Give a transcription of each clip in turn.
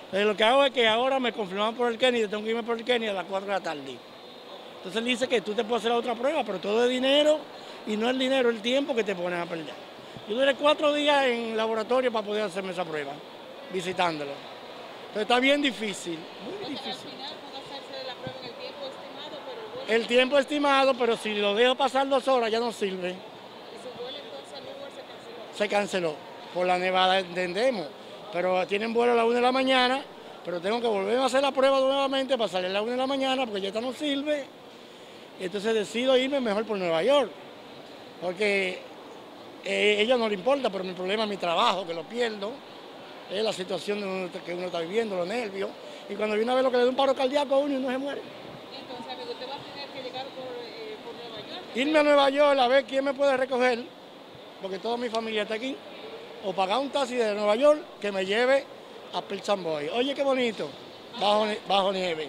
Entonces lo que hago es que ahora me confirmaron por el Kennedy, tengo que irme por el Kennedy a las 4 de la tarde. Entonces él dice que tú te puedes hacer la otra prueba, pero todo es dinero y no el dinero, el tiempo que te ponen a perder. Yo duré 4 días en laboratorio para poder hacerme esa prueba, visitándolo. Entonces está bien difícil, muy difícil. Al final van a hacerse la prueba en el tiempo estimado, pero el vuelo... El tiempo estimado, pero si lo dejo pasar 2 horas ya no sirve. ¿Y su vuelo entonces al lugar se canceló? Se canceló por la nevada, entendemos. Pero tienen vuelo a las 1 de la mañana, pero tengo que volver a hacer la prueba nuevamente para salir a las 1 de la mañana porque ya esta no sirve. Entonces decido irme mejor por Nueva York, porque a ella no le importa, pero mi problema es mi trabajo, que lo pierdo, es la situación que uno está viviendo, los nervios, y cuando viene a ver lo que le da un paro cardíaco a uno y uno se muere. Entonces, amigo, usted va a tener que llegar por Nueva York. Irme a Nueva York a ver quién me puede recoger, porque toda mi familia está aquí, o pagar un taxi de Nueva York que me lleve a Pilsen Boy. Oye, qué bonito, bajo nieve.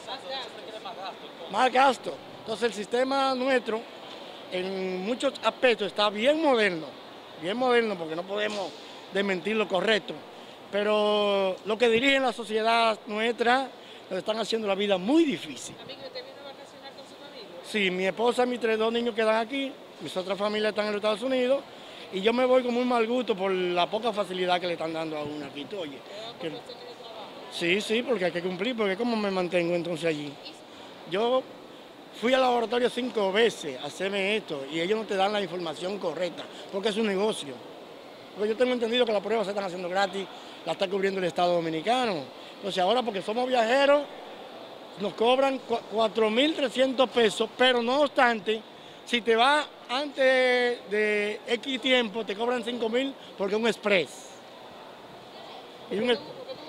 Más gasto. Entonces el sistema nuestro en muchos aspectos está bien moderno porque no podemos desmentir lo correcto, pero lo que dirigen la sociedad nuestra nos están haciendo la vida muy difícil. Amigo, ¿usted vino a vacacionar con su familia? Sí, mi esposa y mis 2 niños quedan aquí, mis otras familias están en los Estados Unidos y yo me voy con muy mal gusto por la poca facilidad que le están dando a uno aquí. Tú, oye, que- sí, porque hay que cumplir, porque ¿cómo me mantengo entonces allí? Yo fui al laboratorio 5 veces a hacerme esto y ellos no te dan la información correcta, porque es un negocio. Porque yo tengo entendido que las pruebas se están haciendo gratis, la está cubriendo el Estado Dominicano. Entonces ahora porque somos viajeros, nos cobran 4.300 pesos, pero no obstante, si te vas antes de X tiempo, te cobran 5.000 porque es un express. Y un ex-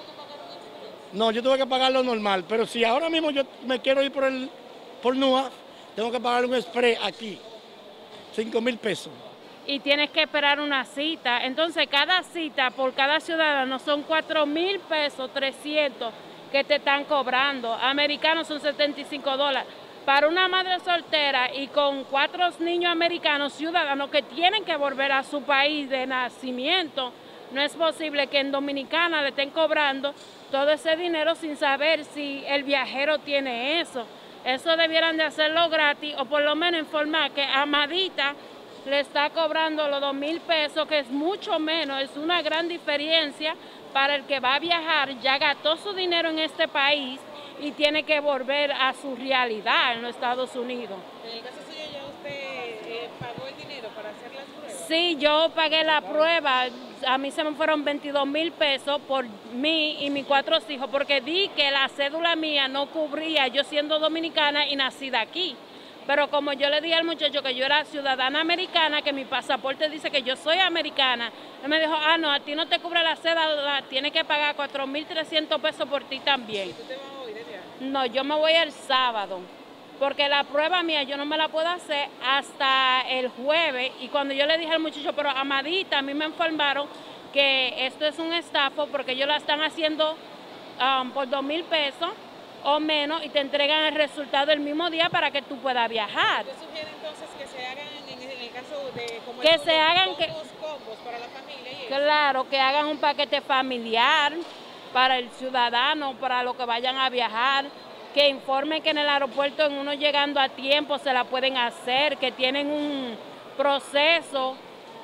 No, yo tuve que pagar lo normal, pero si ahora mismo yo me quiero ir por NUA, tengo que pagar un express aquí, 5.000 pesos. Y tienes que esperar una cita. Entonces, cada cita por cada ciudadano son 4.000 pesos, 300 que te están cobrando. Americanos son $75. Para una madre soltera y con 4 niños americanos ciudadanos que tienen que volver a su país de nacimiento, no es posible que en Dominicana le estén cobrando todo ese dinero sin saber si el viajero tiene eso. Eso debieran de hacerlo gratis o por lo menos informar que Amadita le está cobrando los 2.000 pesos, que es mucho menos, es una gran diferencia para el que va a viajar, ya gastó su dinero en este país y tiene que volver a su realidad en los Estados Unidos. En el caso suyo, ¿ya usted pagó el dinero para hacer las pruebas? Sí, yo pagué la prueba, a mí se me fueron 22.000 pesos por mí y mis 4 hijos, porque di que la cédula mía no cubría, yo siendo dominicana y nacida aquí. Pero como yo le dije al muchacho que yo era ciudadana americana, que mi pasaporte dice que yo soy americana, él me dijo, no, a ti no te cubre la cédula, tienes que pagar 4.300 pesos por ti también. ¿Y tú te vas hoy de viaje? No, yo me voy el sábado, porque la prueba mía yo no me la puedo hacer hasta el jueves. Y cuando yo le dije al muchacho, pero Amadita, a mí me informaron que esto es un estafa porque ellos la están haciendo por 2.000 pesos o menos y te entregan el resultado el mismo día para que tú puedas viajar. ¿Usted sugiere entonces que se hagan en el caso de como Que se hagan combos para la familia y eso? Claro, que hagan un paquete familiar para el ciudadano, para los que vayan a viajar, que informen que en el aeropuerto en uno llegando a tiempo se la pueden hacer, que tienen un proceso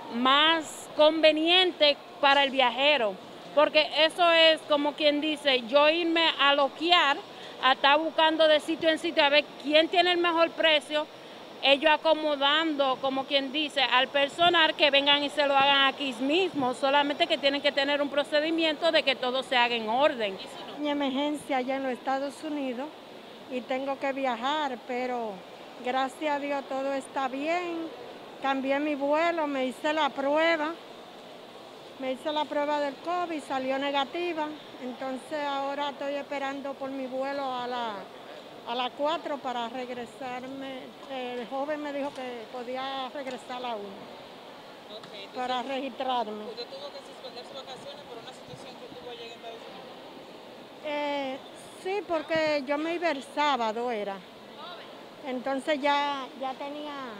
más conveniente para el viajero, porque eso es como quien dice, yo irme a loquear, a estar buscando de sitio en sitio a ver quién tiene el mejor precio, ellos acomodando, como quien dice, al personal que vengan y se lo hagan aquí mismo, solamente que tienen que tener un procedimiento de que todo se haga en orden. Mi emergencia allá en los Estados Unidos y tengo que viajar, pero gracias a Dios todo está bien. Cambié mi vuelo, me hice la prueba del COVID, salió negativa, entonces ahora estoy esperando por mi vuelo a las 4 para regresarme. El joven me dijo que podía regresar a la 1 para registrarme. ¿Usted tuvo que suspender sus vacaciones por una situación que tuvo allá en Estados Unidos? Sí, porque yo me iba el sábado, entonces ya tenía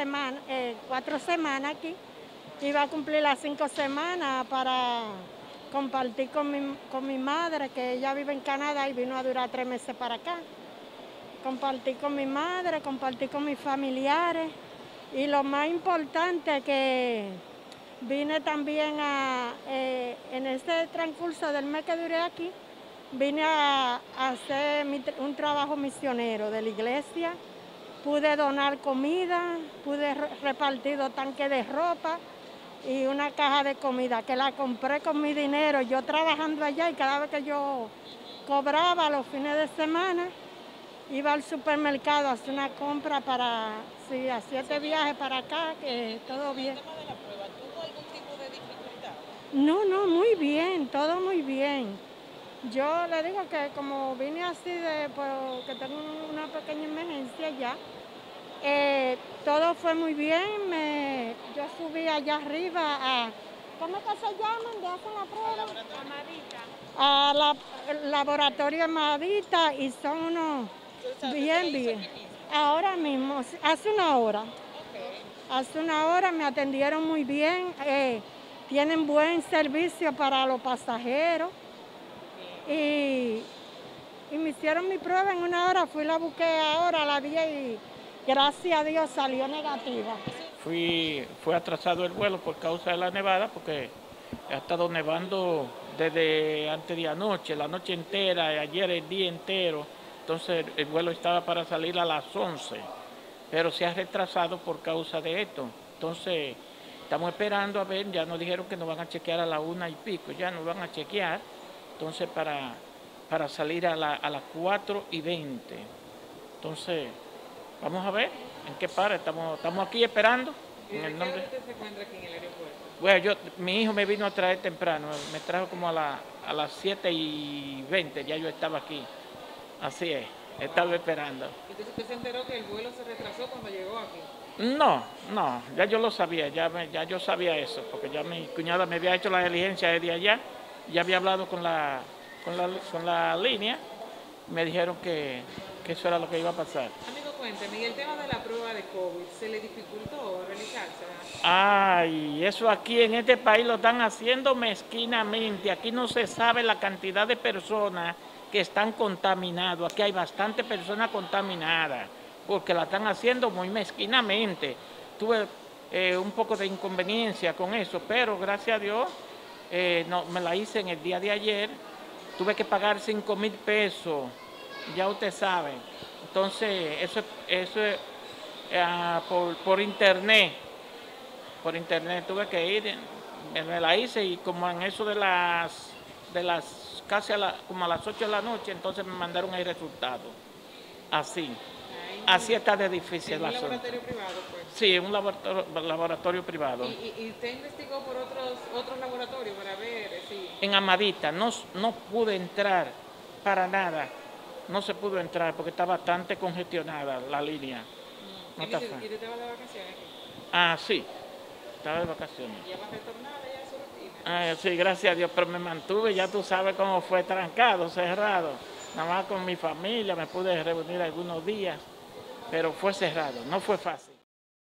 4 semanas aquí. Iba a cumplir las 5 semanas para compartí con mi madre, que ella vive en Canadá y vino a durar 3 meses para acá. Compartí con mi madre, compartí con mis familiares y lo más importante que vine también en este transcurso del mes que duré aquí, vine a hacer un trabajo misionero de la iglesia. Pude donar comida, pude repartir 2 tanques de ropa y una caja de comida que la compré con mi dinero, yo trabajando allá, y cada vez que yo cobraba los fines de semana, iba al supermercado a hacer una compra para, sí, a 7 viajes para acá, que todo bien. ¿El tema de la prueba tuvo algún tipo de dificultad? No, muy bien, todo muy bien. Yo le digo que como vine así que tengo una pequeña emergencia ya, todo fue muy bien. Yo subí allá arriba ¿cómo que se llaman? ¿De hacen la prueba? Al laboratorio Amadita, y son unos bien. Ahora mismo, hace una hora. Hace una hora me atendieron muy bien. Tienen buen servicio para los pasajeros. Y me hicieron mi prueba en una hora. La busqué ahora, la vi y gracias a Dios salió negativa. Fue atrasado el vuelo por causa de la nevada, porque ha estado nevando desde antes de anoche, la noche entera, ayer el día entero. Entonces el vuelo estaba para salir a las 11, pero se ha retrasado por causa de esto. Entonces estamos esperando a ver, ya nos dijeron que nos van a chequear a la 1 y pico, ya nos van a chequear, entonces para salir a las 4:20. Entonces vamos a ver en qué para, estamos aquí esperando. ¿Y de qué hora usted se encuentra aquí en el aeropuerto? Bueno, mi hijo me vino a traer temprano, me trajo como a las 7:20, ya yo estaba aquí. Así es, estaba esperando. Entonces usted se enteró que el vuelo se retrasó cuando llegó aquí. No, ya yo lo sabía, ya yo sabía eso, porque ya mi cuñada me había hecho la diligencia desde allá, ya había hablado con la línea, me dijeron que eso era lo que iba a pasar. Amigo, cuénteme, ¿y el tema de la prueba de COVID se le dificultó realizarse? Ay, eso aquí en este país lo están haciendo mezquinamente, aquí no se sabe la cantidad de personas que están contaminados. Aquí hay bastantes personas contaminadas porque la están haciendo muy mezquinamente. Tuve un poco de inconveniencia con eso, pero gracias a Dios no, me la hice en el día de ayer. Tuve que pagar 5,000 pesos, ya usted sabe. Entonces eso es por internet. Por internet tuve que ir, me la hice, y como en eso de las casi como a las 8 de la noche, entonces me mandaron el resultado. Así está de difícil la zona. ¿Un laboratorio privado, pues? Sí, un laboratorio privado. ¿Y usted investigó por otros laboratorios para ver si...? En Amadita no pude entrar para nada. No se pudo entrar porque está bastante congestionada la línea. ¿Y usted va de vacaciones aquí? Sí, estaba de vacaciones. ¿Ya va a retornar ya a su rutina? Sí, gracias a Dios, pero me mantuve, ya tú sabes cómo fue, trancado, cerrado. Nada más con mi familia me pude reunir algunos días, pero fue cerrado, no fue fácil.